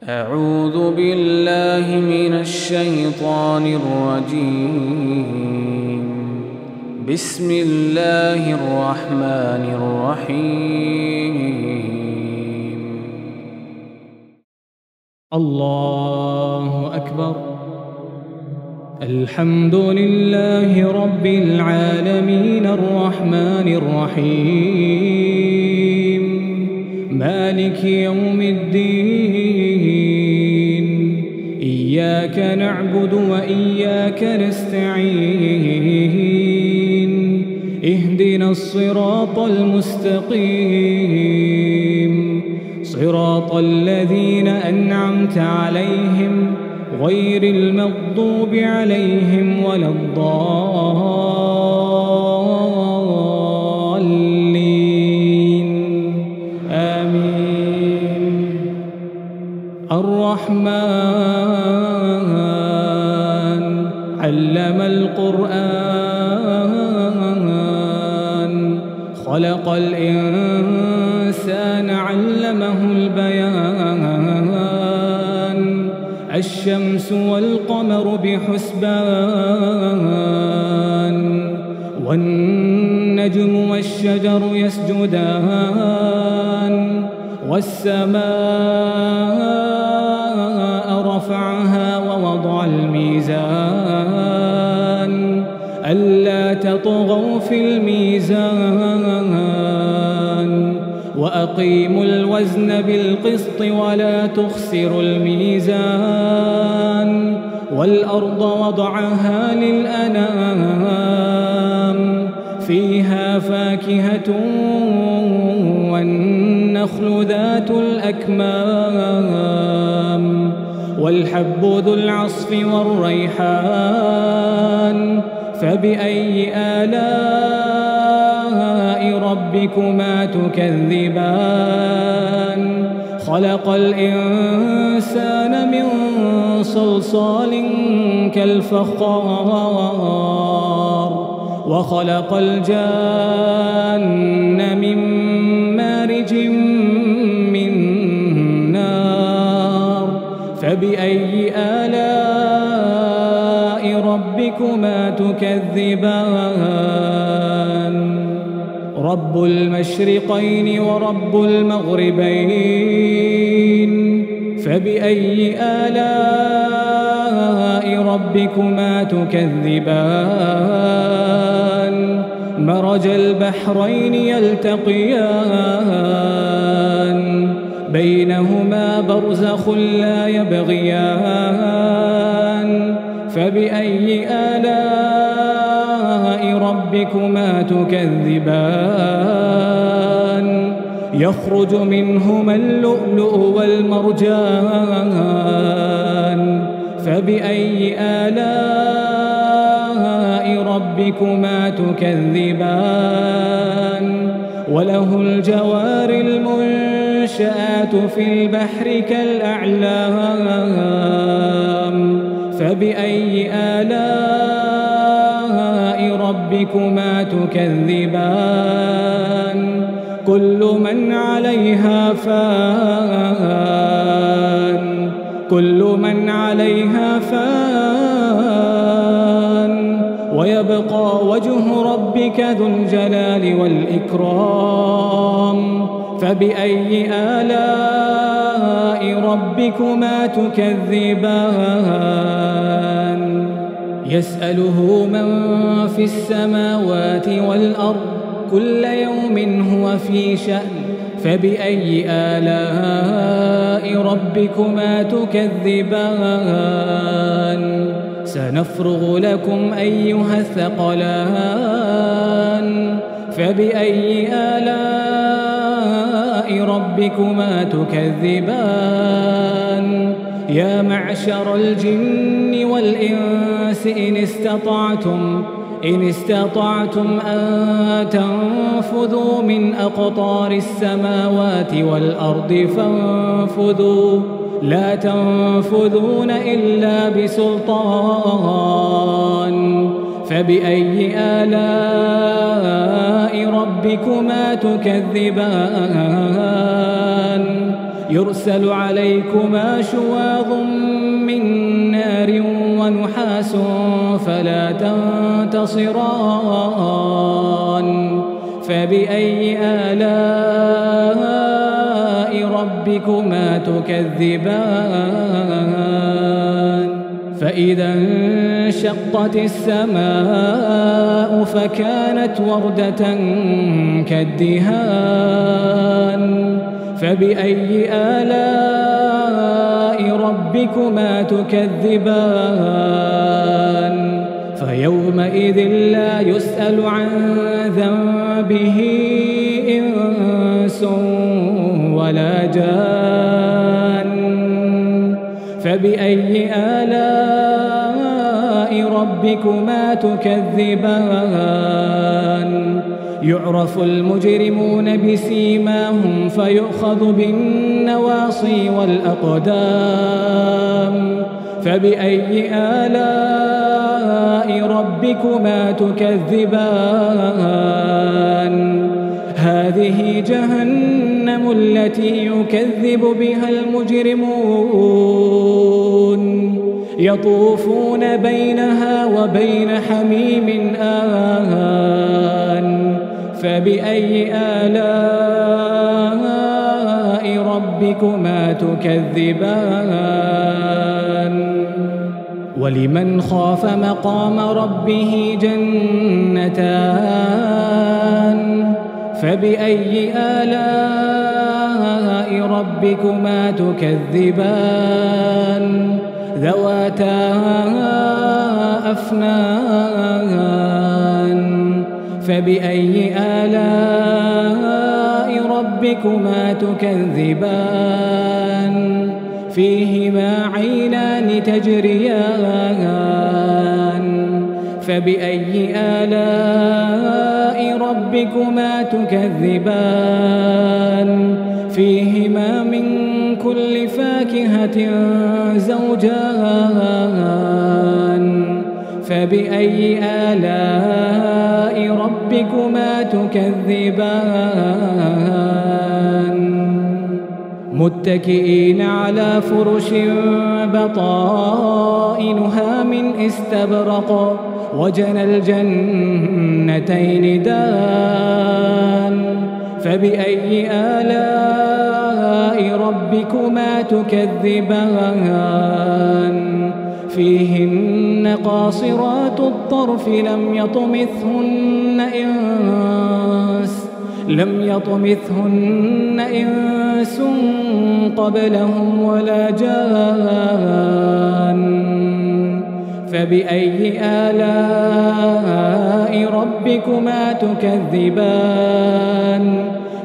أعوذ بالله من الشيطان الرجيم. بسم الله الرحمن الرحيم. الله أكبر. الحمد لله رب العالمين الرحمن الرحيم مالك يوم الدين. إياك نعبد وإياك نستعين. اهدنا الصراط المستقيم صراط الذين أنعمت عليهم غير المغضوب عليهم ولا الضالين. آمين. الرحمن علم القرآن خلق الإنسان علمه البيان. الشمس والقمر بحسبان والنجم والشجر يسجدان. والسماء رفعها ووضع الميزان ألا تطغوا في الميزان وأقيموا الوزن بالقسط ولا تخسروا الميزان. والأرض وضعها للأنام فيها فاكهة والنخل ذات الأكمام والحب ذو العصف والريحان. فبأي آلاء ربكما تكذبان؟ خلق الإنسان من صلصال كالفخار وخلق الجان من مارج من نار. فبأي آلاء ربكما تكذبان؟ رب المشرقين ورب المغربين. فبأي آلاء ربكما تكذبان؟ مرج البحرين يلتقيان بينهما برزخ لا يبغيان. فبأي آلاء ربكما تكذبان؟ يخرج منهما اللؤلؤ والمرجان. فبأي آلاء ربكما تكذبان؟ وله الجوار المنشآت في البحر كالأعلام. فبأي آلاء ربكما تكذبان؟ كل من عليها فان. كل من عليها فان ويبقى وجه ربك ذو الجلال والإكرام. فبأي آلاء ربكما تكذبان؟ يسأله من في السماوات والأرض كل يوم هو في شأن. فبأي آلاء ربكما تكذبان؟ سنفرغ لكم أيها الثقلان. فبأي آلاء ربكما تكذبان؟ يا معشر الجن والإنس إن استطعتم أن تنفذوا من أقطار السماوات والأرض فانفذوا لا تنفذون إلا بسلطان. فبأي آلاء ربكما تكذبان؟ يرسل عليكما شواظ من نار ونحاس فلا تنتصران فبأي آلاء ربكما تكذبان فإذا انشقت السماء فكانت وردة كالدهان فبأي آلاء ربكما تكذبان فيومئذ لا يسأل عن ذنبه إنس ولا جان فبأي آلاء ربكما تكذبان يعرف المجرمون بسيماهم فيؤخذ بالنواصي والأقدام فبأي آلاء ربكما تكذبان هذه جهنم التي يكذب بها المجرمون يطوفون بينها وبين حميم آن فبأي آلاء ربكما تكذبان ولمن خاف مقام ربه جنتان فبأي آلاء ربكما تكذبان ذواتا أفنان فبأي آلاء ربكما تكذبان فيهما عينان تجريان فبأي آلاء ربكما تكذبان فيهما من كل فاكهة زوجان فبأي آلاء ربكما تكذبان متكئين على فرش بطائنها من استبرق وجنى الجنتين دان فبأي آلاء ربكما تكذبان فيهن قاصرات الطرف لم يطمثهن إنس قبلهم ولا جان فبأي آلاء ربكما تكذبان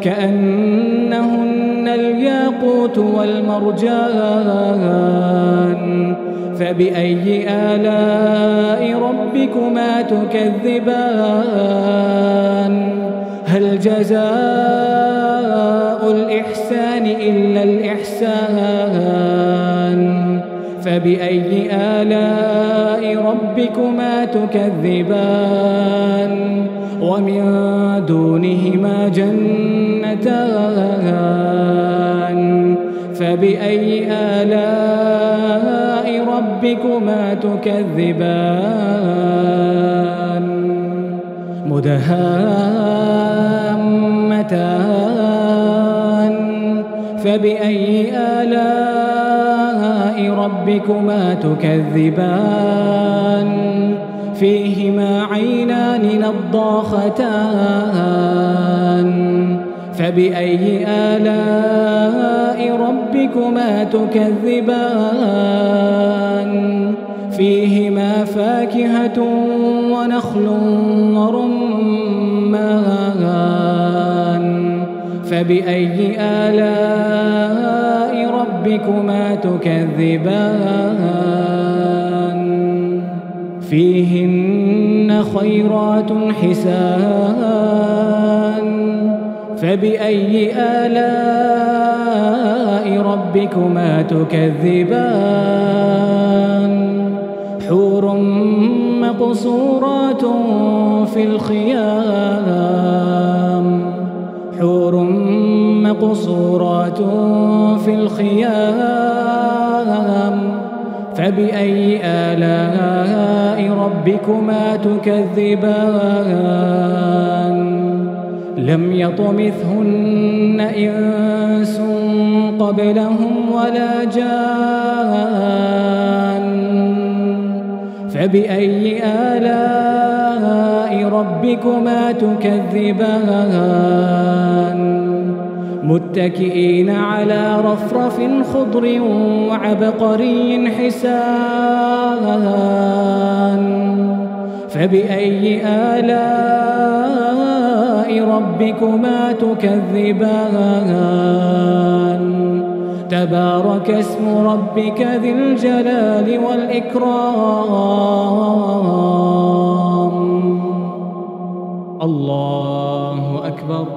كأنهن الياقوت والمرجان فبأي آلاء ربكما تكذبان هل جزاء الإحسان إلا الإحسان فبأي آلاء ربكما تكذبان ومن دونهما جنتان فبأي آلاء ربكما تكذبان مدهامتان فبأي آلاء ربكما تكذبان فيهما عينان نضاختان فبأي آلاء ربكما تكذبان فيهما فاكهة ونخل ورمان فبأي آلاء ربكما تكذبان فيهن خيرات حسان فبأي آلاء ربكما تكذبان حور مقصورات في الخيام مقصورات في الخيام فبأي آلاء ربكما تكذبان لم يطمثهن إنس قبلهم ولا جان فبأي آلاء ربكما تكذبان متكئين على رفرف خضر وعبقري حسان فبأي آلاء ربكما تكذبان تبارك اسم ربك ذي الجلال والإكرام الله أكبر.